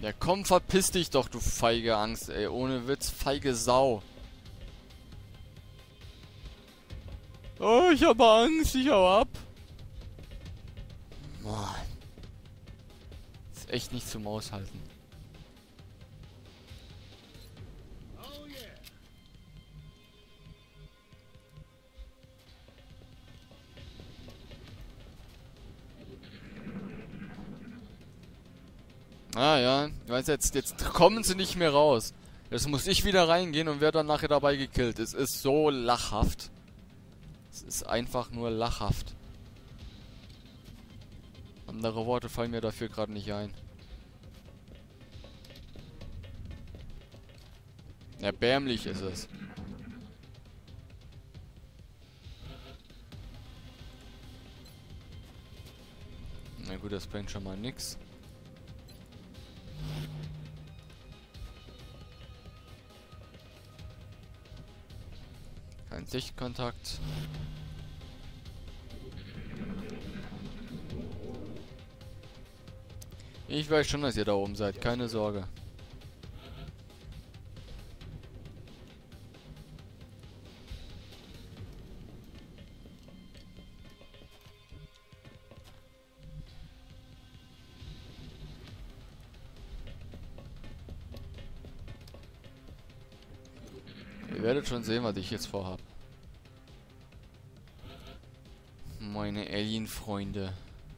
Ja komm, verpiss dich doch, du feige Angst, ey. Ohne Witz, feige Sau. Oh, ich habe Angst, ich hau ab. Mann. Ist echt nicht zum Aushalten. Ah ja, ich weiß jetzt kommen sie nicht mehr raus. Jetzt muss ich wieder reingehen und werde dann nachher dabei gekillt. Es ist so lachhaft. Es ist einfach nur lachhaft. Andere Worte fallen mir dafür gerade nicht ein. Erbärmlich ist es. Na gut, das bringt schon mal nix. Kein Sichtkontakt. Ich weiß schon, dass ihr da oben seid, keine Sorge. Ihr werdet schon sehen, was ich jetzt vorhab. Meine Alien-Freunde.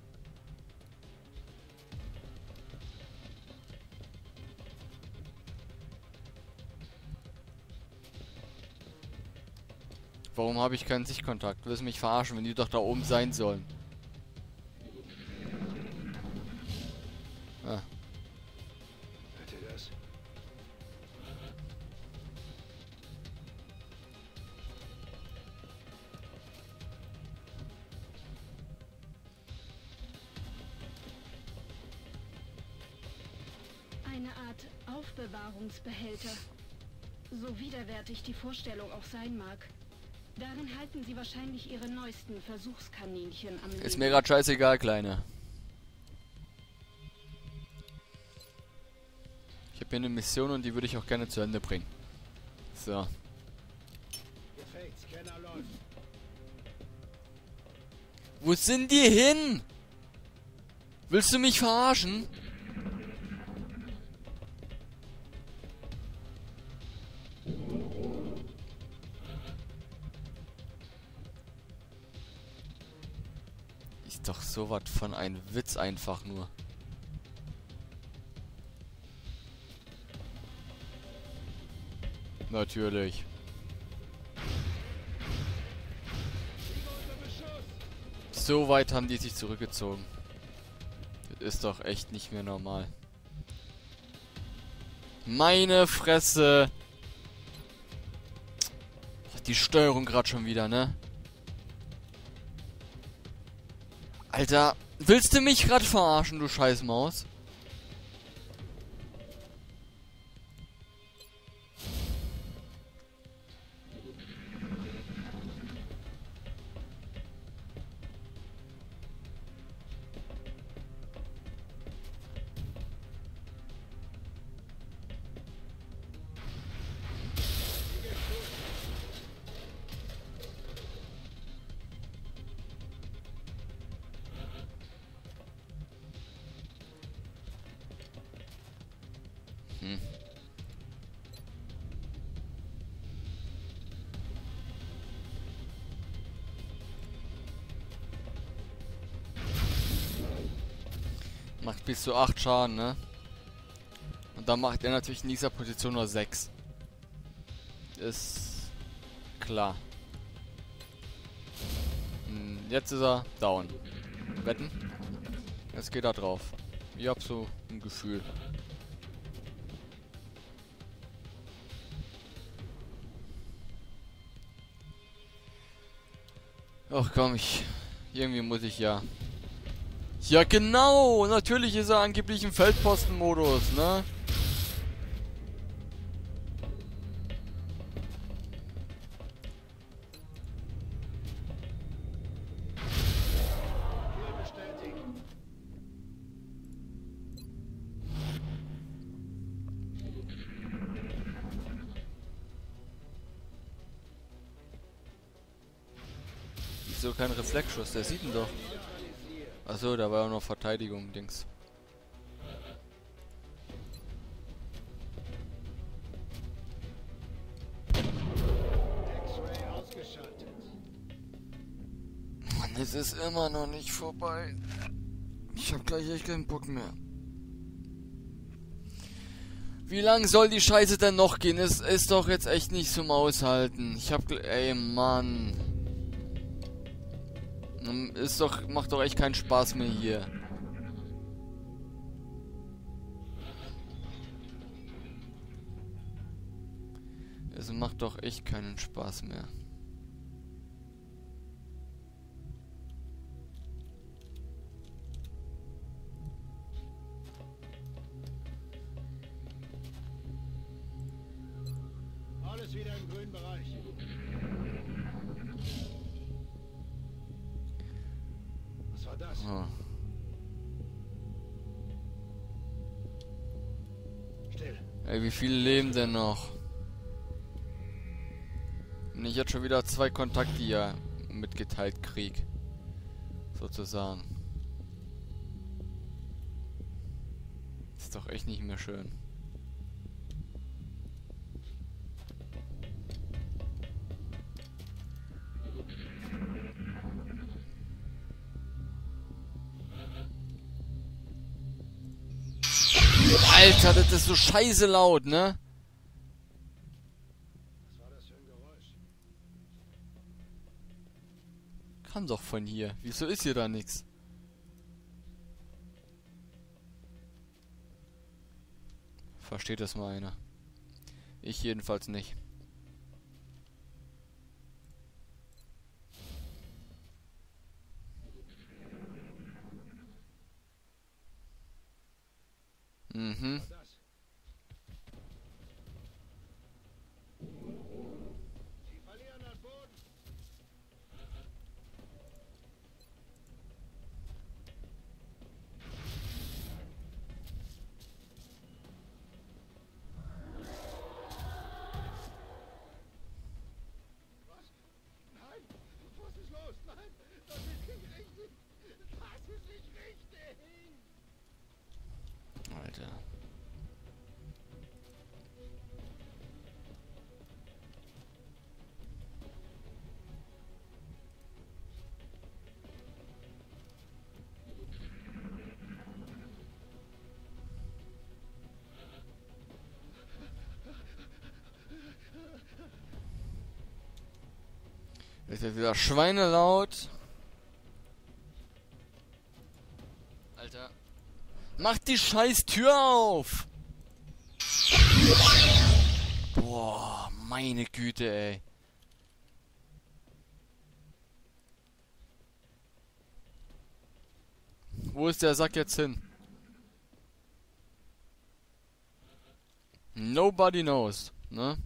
Warum habe ich keinen Sichtkontakt? Willst du mich verarschen, wenn die doch da oben sein sollen? Ah. Hört ihr das? Eine Art Aufbewahrungsbehälter. So widerwärtig die Vorstellung auch sein mag. Darin halten sie wahrscheinlich ihre neuesten Versuchskaninchen am Leben. Ist mir grad scheißegal, Kleine. Ich habe hier eine Mission und die würde ich auch gerne zu Ende bringen. So. Scanner läuft. Wo sind die hin? Willst du mich verarschen? Ist doch sowas von ein Witz einfach nur. Natürlich. So weit haben die sich zurückgezogen. Das ist doch echt nicht mehr normal. Meine Fresse. Die Steuerung gerade schon wieder, ne? Alter, willst du mich gerade verarschen, du Scheißmaus? Macht bis zu 8 Schaden, ne? Und dann macht er natürlich in dieser Position nur 6. Ist klar. Jetzt ist er down. Wetten? Jetzt geht er drauf. Ich hab so ein Gefühl. Ach komm, irgendwie muss ich ja. Ja genau, natürlich ist er angeblich im Feldpostenmodus, ne? Wieso kein Reflexschuss? Der sieht ihn doch. Achso, da war ja noch Verteidigung, Dings. Mann, es ist immer noch nicht vorbei. Ich hab gleich echt keinen Bock mehr. Wie lang soll die Scheiße denn noch gehen? Es ist doch jetzt echt nicht zum Aushalten. Ich hab... Ey, Mann. Ist doch... Macht doch echt keinen Spaß mehr hier. Es macht doch echt keinen Spaß mehr. Alles wieder im grünen Bereich. Was war das? Oh. Still. Ey, wie viele leben denn noch? Und ich jetzt schon wieder 2 Kontakte hier mitgeteilt krieg. Sozusagen. Ist doch echt nicht mehr schön. Alter, das ist so scheiße laut, ne? Was war das für ein Geräusch? Kam doch von hier. Wieso ist hier da nichts? Versteht das mal einer? Ich jedenfalls nicht. Mhm. Was war das? Sie verlieren an Boden. Was? Nein! Was ist los? Nein! Das ist nicht richtig! Das ist nicht richtig! Alter. Ist jetzt wieder schweinelaut. Alter. Mach die scheiß Tür auf! Boah, meine Güte, ey. Wo ist der Sack jetzt hin? Nobody knows, ne?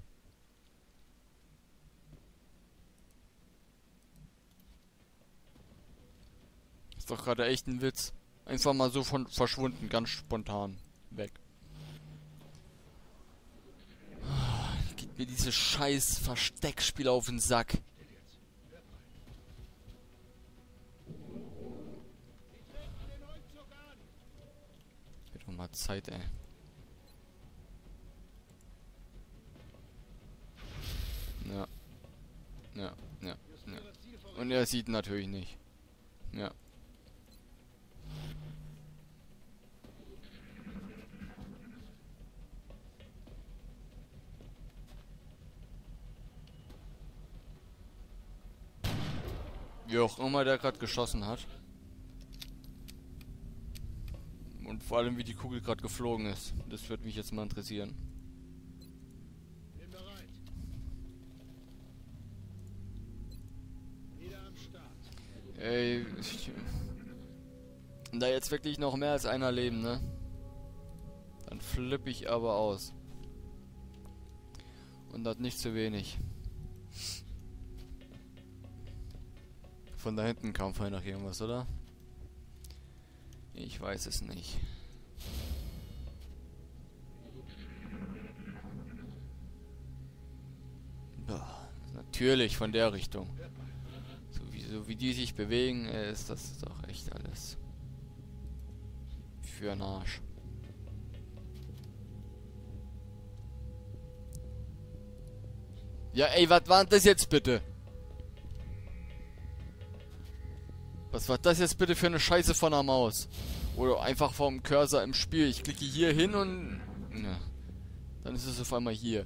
Ist doch gerade echt ein Witz. Einfach mal so verschwunden, ganz spontan weg. Geht mir dieses scheiß Versteckspiel auf den Sack. Wird doch mal Zeit, ey. Ja. Ja, ja, ja. Und er sieht natürlich nicht. Ja. Wie auch immer der gerade geschossen hat. Und vor allem wie die Kugel gerade geflogen ist. Das würde mich jetzt mal interessieren. Bin bereit. Wieder am Start. Ey, da jetzt wirklich noch mehr als einer leben, ne? Dann flippe ich aber aus. Und das nicht zu wenig. Von da hinten kam vorhin noch irgendwas, oder? Ich weiß es nicht. Boah, natürlich von der Richtung. So wie die sich bewegen, ist das doch echt alles für 'n Arsch. Ja, ey, was war das jetzt bitte? Was war das jetzt bitte für eine Scheiße von der Maus? Oder einfach vom Cursor im Spiel. Ich klicke hier hin und... Ja, dann ist es auf einmal hier.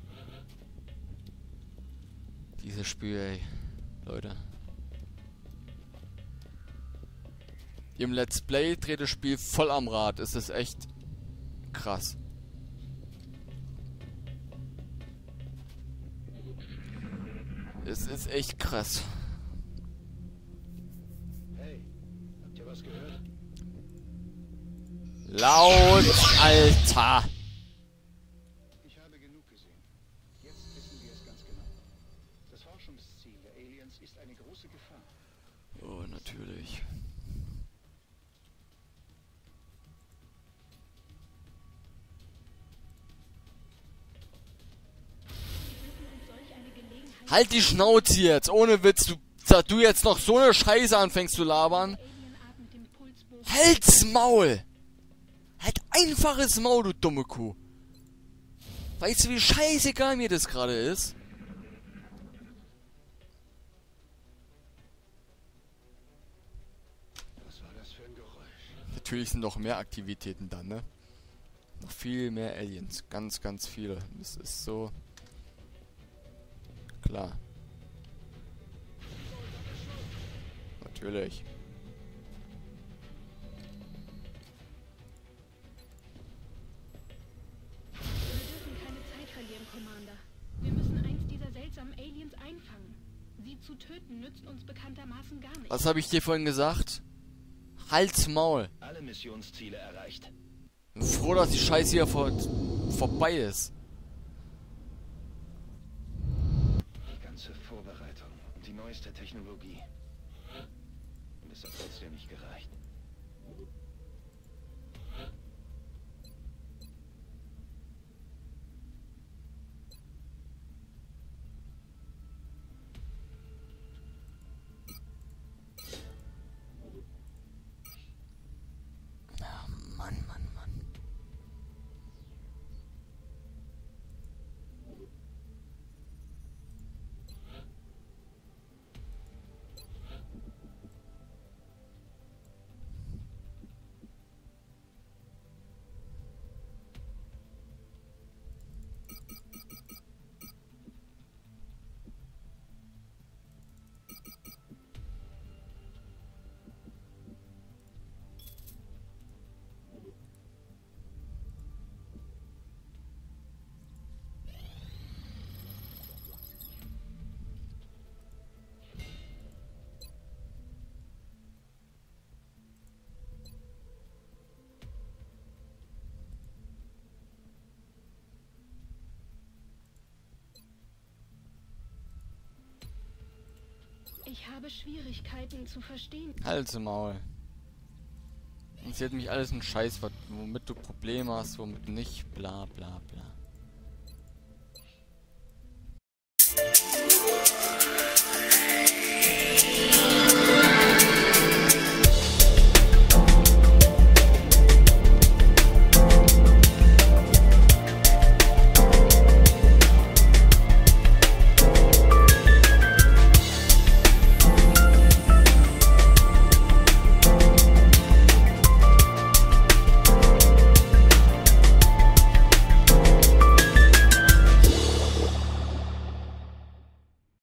Dieses Spiel, ey. Leute. Im Let's Play dreht das Spiel voll am Rad. Es ist echt krass. Es ist echt krass. Hey, habt ihr was gehört? Laut, Alter! Ich habe genug gesehen. Jetzt wissen wir es ganz genau. Das Forschungsziel der Aliens ist eine große Gefahr. Oh, natürlich. Halt die Schnauze jetzt, ohne Witz, du jetzt noch so eine Scheiße anfängst zu labern. Alienart mit dem Pulsbogen. Halt's Maul! Halt einfaches Maul, du dumme Kuh. Weißt du, wie scheißegal mir das gerade ist? Was war das für ein Geräusch? Natürlich sind noch mehr Aktivitäten dann, ne? Noch viel mehr Aliens. Ganz, ganz viele. Das ist so... Klar. Natürlich. Wir dürfen keine Zeit verlieren, Commander. Wir müssen eins dieser seltsamen Aliens einfangen. Sie zu töten nützt uns bekanntermaßen gar nichts. Was habe ich dir vorhin gesagt? Halt's Maul. Alle Missionsziele erreicht. Bin froh, dass die Scheiße hier vorbei ist. Die ganze Vorbereitung und die neueste Technologie. Und es hat trotzdem nicht gereicht. Mann, Mann, Mann. Ich habe Schwierigkeiten zu verstehen. Halt's Maul. Interessiert mich alles ein Scheiß, womit du Probleme hast, womit nicht, bla bla bla.